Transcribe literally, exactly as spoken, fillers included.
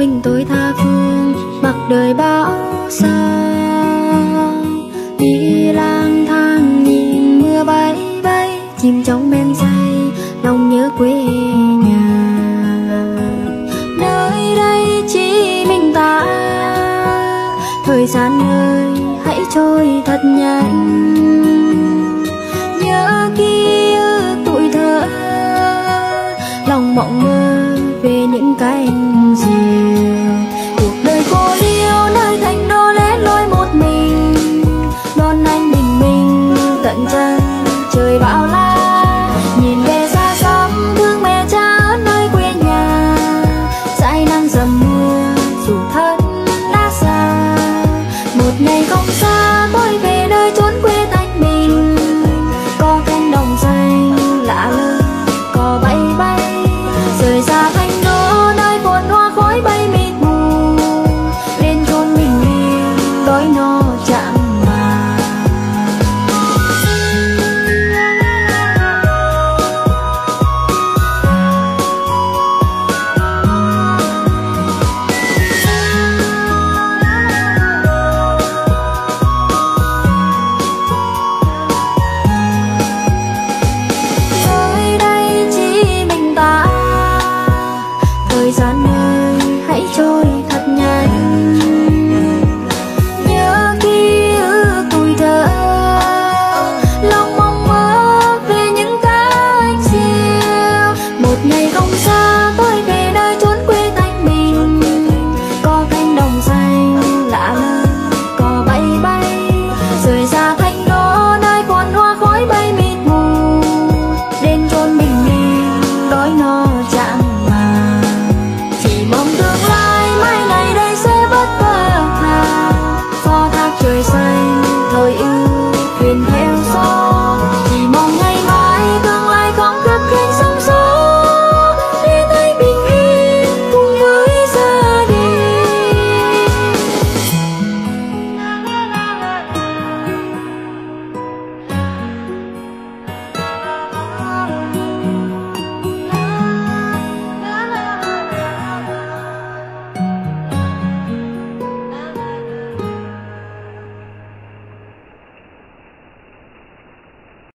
mình tôi tha phương mặc đời bão xa. Đi lang thang nhìn mưa bay bay, chim trong men say lòng nhớ quê nhà. Nơi đây chỉ mình ta, thời gian ơi hãy trôi thật nhanh. Nhớ ký ức tuổi thơ, lòng mộng mơ về những cánh diều. Cuộc đời cô liêu nơi thành đô lẻ loi một mình, đón anh bình minh tận chân trời bao la. Nhìn về xa